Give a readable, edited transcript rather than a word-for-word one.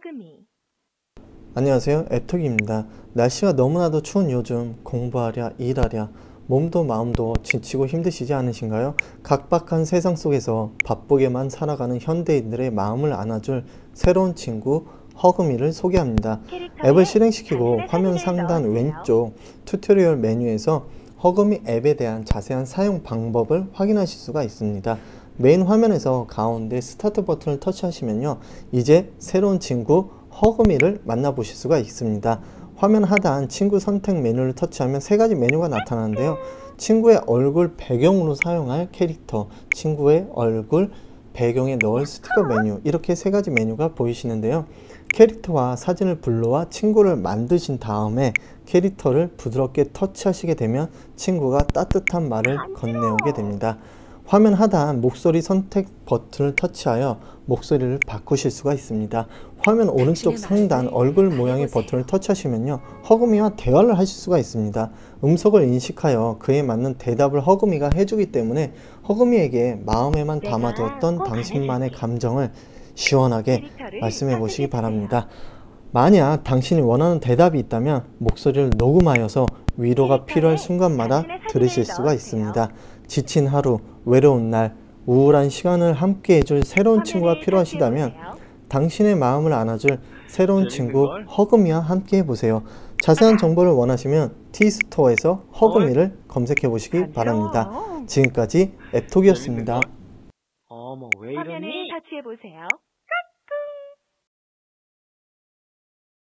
허금이. 안녕하세요, 애톡입니다. 날씨가 너무나도 추운 요즘 공부하랴 일하랴 몸도 마음도 지치고 힘드시지 않으신가요? 각박한 세상 속에서 바쁘게만 살아가는 현대인들의 마음을 안아줄 새로운 친구 허금이를 소개합니다. 앱을 실행시키고 화면 상단 왼쪽 튜토리얼 메뉴에서 허금이 앱에 대한 자세한 사용 방법을 확인하실 수가 있습니다. 메인 화면에서 가운데 스타트 버튼을 터치하시면요, 이제 새로운 친구 허금이를 만나보실 수가 있습니다. 화면 하단 친구 선택 메뉴를 터치하면 세 가지 메뉴가 나타나는데요, 친구의 얼굴 배경으로 사용할 캐릭터, 친구의 얼굴 배경에 넣을 스티커 메뉴, 이렇게 세 가지 메뉴가 보이시는데요, 캐릭터와 사진을 불러와 친구를 만드신 다음에 캐릭터를 부드럽게 터치하시게 되면 친구가 따뜻한 말을 건네오게 됩니다. 화면 하단 목소리 선택 버튼을 터치하여 목소리를 바꾸실 수가 있습니다. 화면 오른쪽 상단 얼굴 모양의 버튼을 터치하시면요, 허금이와 대화를 하실 수가 있습니다. 음성을 인식하여 그에 맞는 대답을 허금이가 해주기 때문에 허금이에게 마음에만 담아두었던 당신만의 감정을 시원하게 말씀해 보시기 바랍니다. 만약 당신이 원하는 대답이 있다면 목소리를 녹음하여서 위로가 필요할 순간마다 들으실 수가 있습니다. 지친 하루, 외로운 날, 우울한 시간을 함께 해줄 새로운 친구가 필요하시다면 당신의 마음을 안아줄 새로운 친구 허금이와 함께 해보세요. 자세한 정보를 원하시면 T스토어에서 허금이를 검색해 보시기 바랍니다. 지금까지 애톡이었습니다. 화면을 터치해 보세요.